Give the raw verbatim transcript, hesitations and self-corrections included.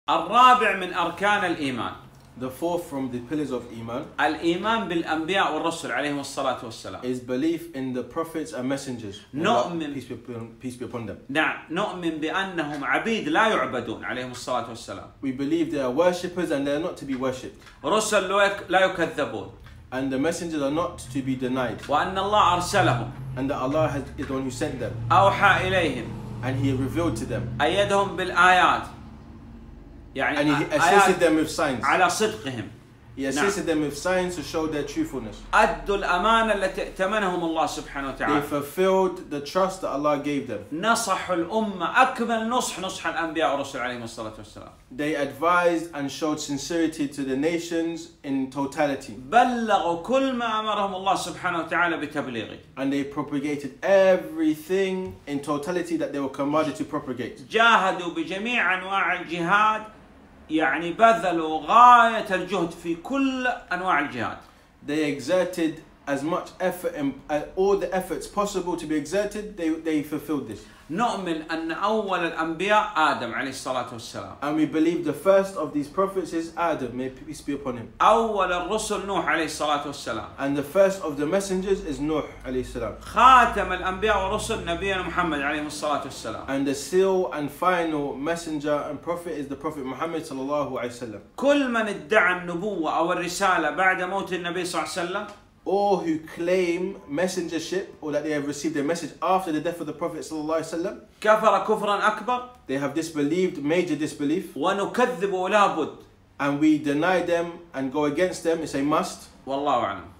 الرابع من أركان الإيمان. The fourth from the pillars of Iman. الإيمان بالأنبياء والرسل عليهم الصلاة والسلام. Is belief in the prophets and messengers. نؤمن Peace be upon, peace be upon them. نعم نؤمن بأنهم عبيد لا يعبدون عليهم الصلاة والسلام. We believe they are worshippers and they are not to be worshipped. رسل لا يكذبون. And the messengers are not to be denied. وأن الله أرسلهم. And that Allah has, is the one who sent them. أوحى إليهم. And He revealed to them. أيدهم بالآيات. يعني and He assisted them with signs. على صدقهم. He assisted them with signs to show their truthfulness. أدوا الأمانة التي ائتمنهم الله سبحانه وتعالى. They fulfilled the trust that Allah gave them. نصحوا الأمة أكمل نصح نصح الأنبياء والرسل عليهم الصلاة والسلام. They advised and showed sincerity to the nations in totality. بلغوا كل ما أمرهم الله سبحانه وتعالى بتبليغه. And they propagated everything in totality that they were commanded to propagate. جاهدوا بجميع أنواع الجهاد. يعني بذلوا غاية الجهد في كل أنواع الجهاد. They exerted as much effort and uh, all the efforts possible to be exerted. They they fulfilled this. نؤمن أن أول الأنبياء آدم عليه الصلاة والسلام. And we believe the first of these prophets is Adam, may peace be upon him. أول الرسل نوح عليه الصلاة والسلام. And the first of the messengers is Nuh عليه السلام. خاتم الأنبياء والرسل نبينا محمد عليه الصلاة والسلام. And the seal and final messenger and prophet is the Prophet Muhammad صلى الله عليه وسلم. كل من ادعى النبوة أو الرسالة بعد موت النبي صلى الله عليه وسلم. All who claim messengership or that they have received their message after the death of the Prophet صلى الله عليه وسلم. كفر كفرا أكبر. They have disbelieved, major disbelief. ونكذب ولا بد. And we deny them and go against them. It's a must. والله أعلم.